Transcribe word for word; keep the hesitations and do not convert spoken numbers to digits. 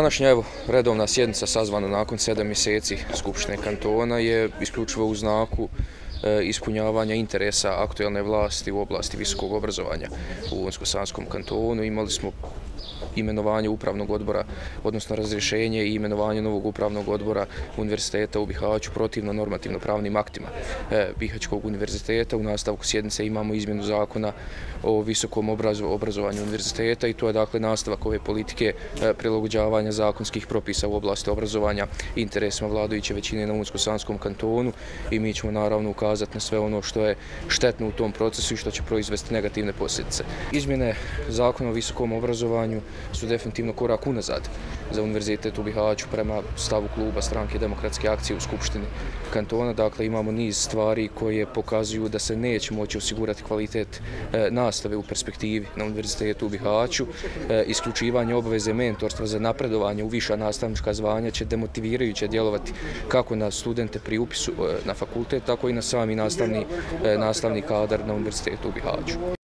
Današnja evo, redovna sjednica sazvana nakon sedam mjeseci Skupštine kantona je isključivo u znaku e, ispunjavanja interesa aktualne vlasti u oblasti visokog obrazovanja u Unsko-Sanskom kantonu. Imali smo imenovanje upravnog odbora, odnosno razrješenje i imenovanje novog upravnog odbora Univerziteta u Bihaću protivno normativno pravnim aktima e, Bihaćkog univerziteta. U nastavku sjednice imamo izmjenu zakona o visokom obrazovanju univerziteta i to je dakle nastavak ove politike e, prilagođavanja zakonskih propisa u oblasti obrazovanja interesima vladajuće većine na Unsko-Sanskom kantonu i mi ćemo naravno ukazati na sve ono što je štetno u tom procesu i što će proizvesti negativne posljedice. Izmjene zakona o visokom obrazovanju su definitivno korak unazad za Univerzitet u Bihaću prema stavu kluba Stranke demokratske akcije u Skupštini kantona. Dakle, imamo niz stvari koje pokazuju da se neće moći osigurati kvalitet e, nastave u perspektivi na Univerzitetu u Bihaću. E, isključivanje obaveze mentorstva za napredovanje u viša nastavnička zvanja će demotivirajuće djelovati kako na studente pri upisu e, na fakultet, tako i na sami nastavni, e, nastavni kadar na Univerzitetu u Bihaću.